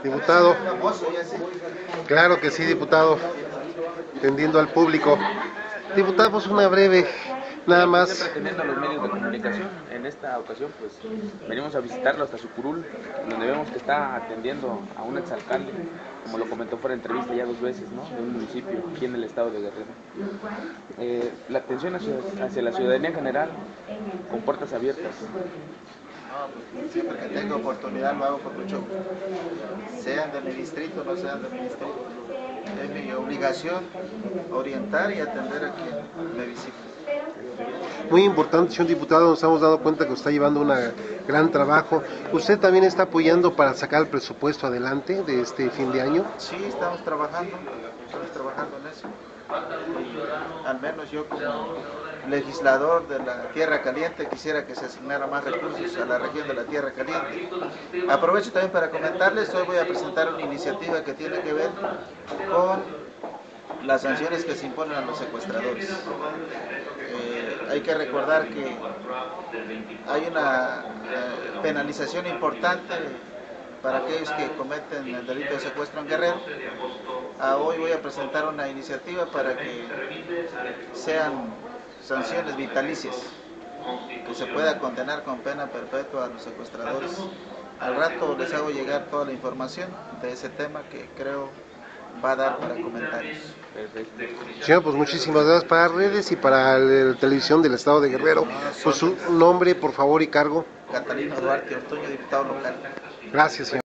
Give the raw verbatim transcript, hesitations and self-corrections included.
Diputado, claro que sí, diputado, atendiendo al público. Diputado, pues una breve, nada más. Siempre atendiendo a los medios de comunicación. En esta ocasión, pues, venimos a visitarlo hasta su curul, donde vemos que está atendiendo a un exalcalde, como lo comentó fuera de entrevista ya dos veces, ¿no?, de un municipio aquí en el estado de Guerrero. Eh, la atención hacia, hacia la ciudadanía en general, con puertas abiertas. No, pues siempre que tengo oportunidad lo hago con mucho gusto. Sean de mi distrito, no sean de mi distrito. Es mi obligación orientar y atender a quien me visite. Muy importante, señor diputado, nos hemos dado cuenta que está llevando un gran trabajo. ¿Usted también está apoyando para sacar el presupuesto adelante de este fin de año? Sí, estamos trabajando, estamos trabajando en eso. Y al menos yo como legislador de la Tierra Caliente quisiera que se asignara más recursos a la región de la Tierra Caliente. Aprovecho también para comentarles, hoy voy a presentar una iniciativa que tiene que ver con las sanciones que se imponen a los secuestradores. Eh, hay que recordar que hay una eh, penalización importante para aquellos que cometen el delito de secuestro en Guerrero. Ah, hoy voy a presentar una iniciativa para que sean sanciones vitalicias, que se pueda condenar con pena perpetua a los secuestradores. Al rato les hago llegar toda la información de ese tema que creo va a dar para comentarios. Perfecto. Señor, pues muchísimas gracias. Para redes y para la televisión del estado de Guerrero, pues su nombre, por favor, y cargo. Catalino Duarte Ortuño, diputado local. Gracias, señor.